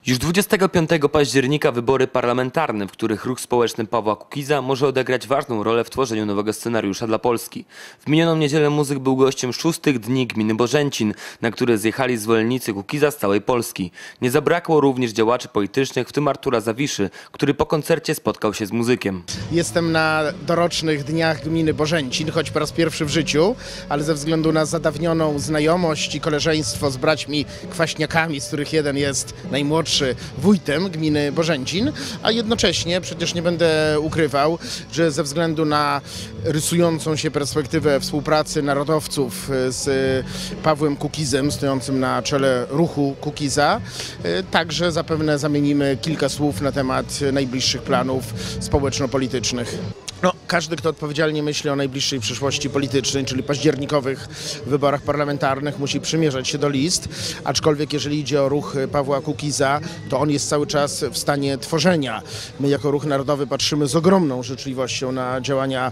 Już 25 października wybory parlamentarne, w których ruch społeczny Pawła Kukiza może odegrać ważną rolę w tworzeniu nowego scenariusza dla Polski. W minioną niedzielę muzyk był gościem 6 dni gminy Bożęcin, na które zjechali zwolennicy Kukiza z całej Polski. Nie zabrakło również działaczy politycznych, w tym Artura Zawiszy, który po koncercie spotkał się z muzykiem. Jestem na dorocznych dniach gminy Bożęcin, choć po raz pierwszy w życiu, ale ze względu na zadawnioną znajomość i koleżeństwo z braćmi Kwaśniakami, z których jeden jest najmłodszy, wójtem gminy Bożęcin, a jednocześnie przecież nie będę ukrywał, że ze względu na rysującą się perspektywę współpracy narodowców z Pawłem Kukizem, stojącym na czele ruchu Kukiza, także zapewne zamienimy kilka słów na temat najbliższych planów społeczno-politycznych. Każdy, kto odpowiedzialnie myśli o najbliższej przyszłości politycznej, czyli październikowych wyborach parlamentarnych, musi przymierzać się do list, aczkolwiek jeżeli idzie o ruch Pawła Kukiza, to on jest cały czas w stanie tworzenia. My jako Ruch Narodowy patrzymy z ogromną życzliwością na działania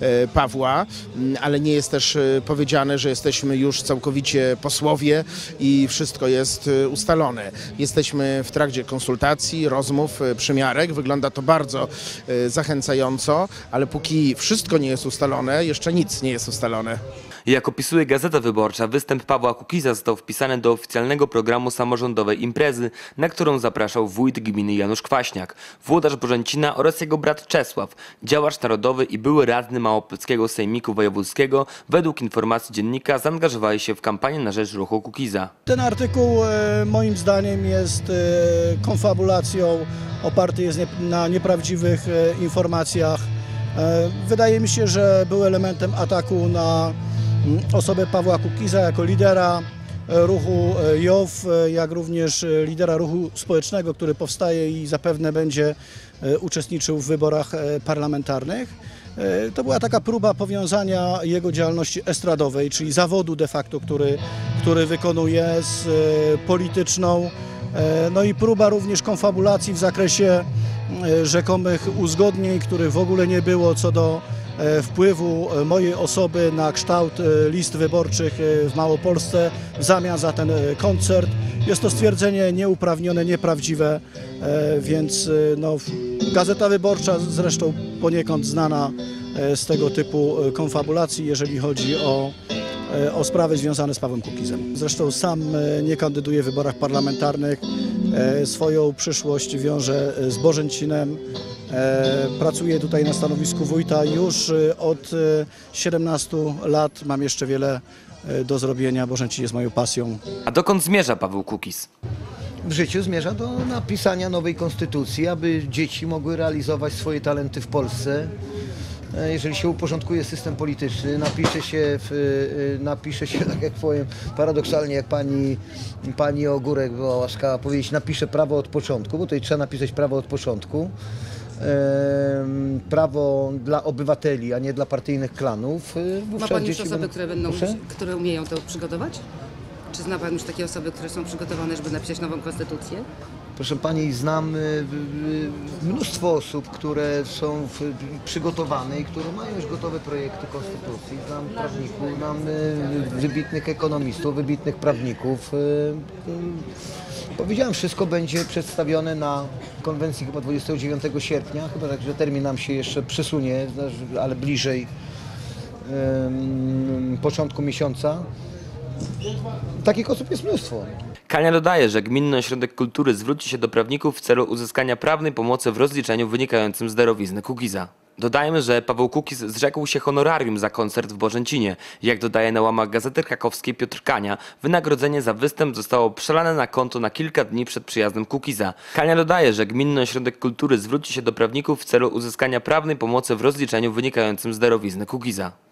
Pawła, ale nie jest też powiedziane, że jesteśmy już całkowicie posłowie i wszystko jest ustalone. Jesteśmy w trakcie konsultacji, rozmów, przymiarek. Wygląda to bardzo zachęcająco, ale póki wszystko nie jest ustalone, jeszcze nic nie jest ustalone. Jak opisuje Gazeta Wyborcza, występ Pawła Kukiza został wpisany do oficjalnego programu samorządowej imprezy, na którą zapraszał wójt gminy Janusz Kwaśniak, włodarz Bożęcina oraz jego brat Czesław, działacz narodowy i były radny Małopolskiego Sejmiku Wojewódzkiego. Według informacji dziennika zaangażowali się w kampanię na rzecz ruchu Kukiza. Ten artykuł moim zdaniem jest konfabulacją, oparty jest na nieprawdziwych informacjach. Wydaje mi się, że był elementem ataku na osobę Pawła Kukiza jako lidera ruchu JOW, jak również lidera ruchu społecznego, który powstaje i zapewne będzie uczestniczył w wyborach parlamentarnych. To była taka próba powiązania jego działalności estradowej, czyli zawodu de facto, który wykonuje, z polityczną, no i próba również konfabulacji w zakresie rzekomych uzgodnień, których w ogóle nie było co do wpływu mojej osoby na kształt list wyborczych w Małopolsce w zamian za ten koncert. Jest to stwierdzenie nieuprawnione, nieprawdziwe, więc no, Gazeta Wyborcza zresztą poniekąd znana z tego typu konfabulacji, jeżeli chodzi o sprawy związane z Pawłem Kukizem. Zresztą sam nie kandyduję w wyborach parlamentarnych, swoją przyszłość wiążę z Bożęcinem. Pracuję tutaj na stanowisku wójta już od 17 lat, mam jeszcze wiele do zrobienia, Bożęcin jest moją pasją. A dokąd zmierza Paweł Kukiz? W życiu zmierza do napisania nowej konstytucji, aby dzieci mogły realizować swoje talenty w Polsce. Jeżeli się uporządkuje system polityczny, napisze się, tak jak powiem, paradoksalnie, jak pani Ogórek była łaskawa powiedzieć, napisze prawo od początku, bo tutaj trzeba napisać prawo od początku. Prawo dla obywateli, a nie dla partyjnych klanów. Ma pan już osoby, które umieją to przygotować? Czy zna pan już takie osoby, które są przygotowane, żeby napisać nową konstytucję? Proszę pani, znam mnóstwo osób, które są przygotowane i które mają już gotowe projekty konstytucji. Znam prawników, znam wybitnych ekonomistów, wybitnych prawników. Powiedziałem, wszystko będzie przedstawione na konwencji chyba 29 sierpnia, chyba tak, że termin nam się jeszcze przesunie, ale bliżej początku miesiąca. Takich osób jest mnóstwo. Kania dodaje, że Gminny Ośrodek Kultury zwróci się do prawników w celu uzyskania prawnej pomocy w rozliczeniu wynikającym z darowizny Kukiza. Dodajmy, że Paweł Kukiz zrzekł się honorarium za koncert w Bożęcinie. Jak dodaje na łamach Gazety Krakowskiej Piotr Kania, wynagrodzenie za występ zostało przelane na konto na kilka dni przed przyjazdem Kukiza. Kania dodaje, że Gminny Ośrodek Kultury zwróci się do prawników w celu uzyskania prawnej pomocy w rozliczeniu wynikającym z darowizny Kukiza.